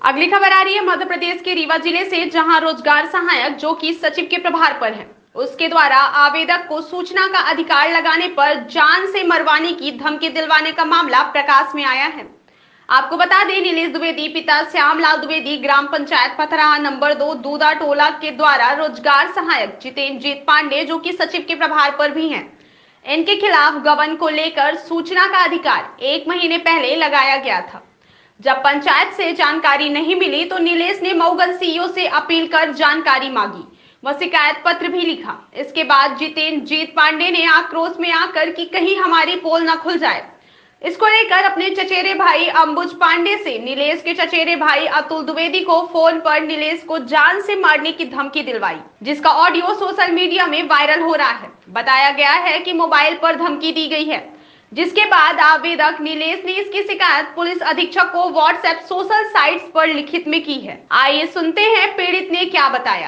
अगली खबर आ रही है मध्य प्रदेश के रीवा जिले से, जहां रोजगार सहायक जो कि सचिव के प्रभार पर है, उसके द्वारा आवेदक को सूचना का अधिकार लगाने पर जान से मरवाने की धमकी दिलवाने का मामला प्रकाश में आया है। आपको बता दें, नीलेश द्विवेदी पिता श्यामलाल द्विवेदी ग्राम पंचायत पथराहा नंबर 2 दूधा टोला के द्वारा रोजगार सहायक जितेंद्रजीत पांडे जो कि सचिव के प्रभार पर भी हैं, इनके खिलाफ गबन को लेकर सूचना का अधिकार 1 महीने पहले लगाया गया था। जब पंचायत से जानकारी नहीं मिली तो नीलेश ने मऊगल सीईओ से अपील कर जानकारी मांगी व शिकायत पत्र भी लिखा। इसके बाद जितेंद्रजीत पांडे ने आक्रोश में आकर कि कहीं हमारी पोल न खुल जाए, इसको लेकर अपने चचेरे भाई अंबुज पांडे से नीलेश के चचेरे भाई अतुल द्विवेदी को फोन पर नीलेश को जान से मारने की धमकी दिलवाई, जिसका ऑडियो सोशल मीडिया में वायरल हो रहा है। बताया गया है कि मोबाइल पर धमकी दी गई है, जिसके बाद आवेदक नीलेश ने इसकी शिकायत पुलिस अधीक्षक को व्हाट्सएप सोशल साइट्स पर लिखित में की है। आइए सुनते हैं पीड़ित ने क्या बताया।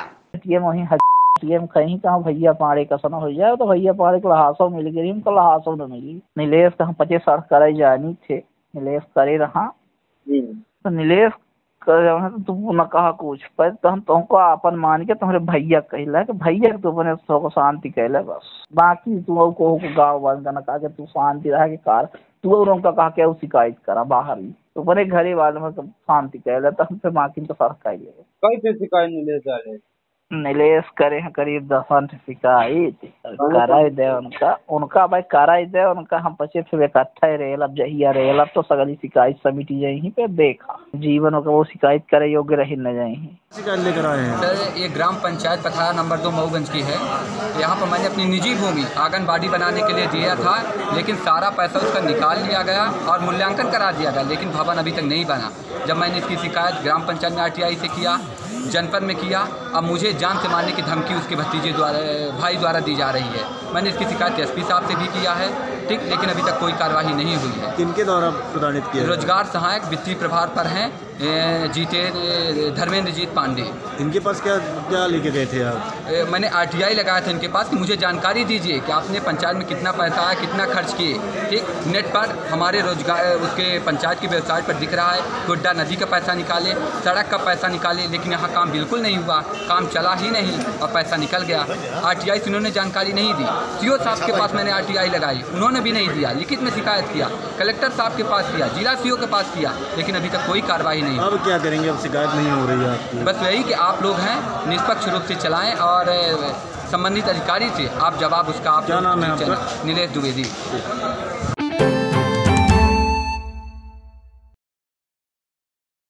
कहीं कहाँ भैया पाड़े का सना हो जाए तो भैया पाड़े को लहासों मिल गई, हमको लहासों न मिली। नीलेश का हम 25 साल करे जानी थे, नीलेश करे रहा तो नीलेश कर तुम न कहा कुछ पर तो हम तुमको अपन मान के तुम्हारे भैया कहला कि भैया तू अपने को शांति कहला, बस बाकी तू को गाँव वाले का न कहा कि तू शांति रहा के कार तू और उनका कहा क्या शिकायत करा बाहर ही तो अपने घरे वाले में शांति कहला तो हम पे माकिन तो फर्क का कैसे शिकायत नीलेश जा रहे नीलेश करे हैं करीब 10 शिकायत कराई दे उनका भाई कराई दे उनका हम 25 इकट्ठा रेल अब जहिया रेल अब तो सगली शिकायत समिति यहीं पे देखा जीवन का वो शिकायत करे योग्य रही न जाए। शिकायत लेकर आए हैं सर, ये ग्राम पंचायत पथराहा नंबर 2 मऊगंज की है। यहाँ पर मैंने अपनी निजी भूमि आंगनबाड़ी बनाने के लिए दिया था, लेकिन सारा पैसा उसका निकाल लिया गया और मूल्यांकन करा दिया गया, लेकिन भवन अभी तक नहीं बना। जब मैंने इसकी शिकायत ग्राम पंचायत में RTI से किया, जनपद में किया, अब मुझे जान से मारने की धमकी उसके भतीजे भाई द्वारा दी जा रही है। मैंने इसकी शिकायत SP साहब से भी किया है, ठीक, लेकिन अभी तक कोई कार्रवाई नहीं हुई है। किनके द्वारा प्रदानित किया? रोजगार सहायक वित्तीय प्रभार पर हैं धर्मेंद्रजीत पांडे। इनके पास क्या लेके गए थे आप? मैंने RTI लगाया था इनके पास कि मुझे जानकारी दीजिए कि आपने पंचायत में कितना पैसा आया, कितना खर्च किए। ठीक, नेट पर हमारे रोजगार उसके पंचायत की वेबसाइट पर दिख रहा है, गोड्डा नदी का पैसा निकाले, सड़क का पैसा निकाले, लेकिन यहाँ काम बिल्कुल नहीं हुआ, काम चला ही नहीं और पैसा निकल गया। RTI से उन्होंने जानकारी नहीं दी। CO साहब के पास मैंने RTI लगाई, उन्होंने भी नहीं दिया। लिखित में शिकायत किया, कलेक्टर साहब के पास किया, जिला CO के पास किया, लेकिन अभी तक कोई कार्रवाई नहीं। अब क्या करेंगे? अब शिकायत नहीं हो रही है आपकी? बस यही कि आप लोग हैं निष्पक्ष रूप से चलाएं और संबंधित अधिकारी से आप जवाब उसका आप। क्या नाम है आपका? नीलेश द्विवेदी।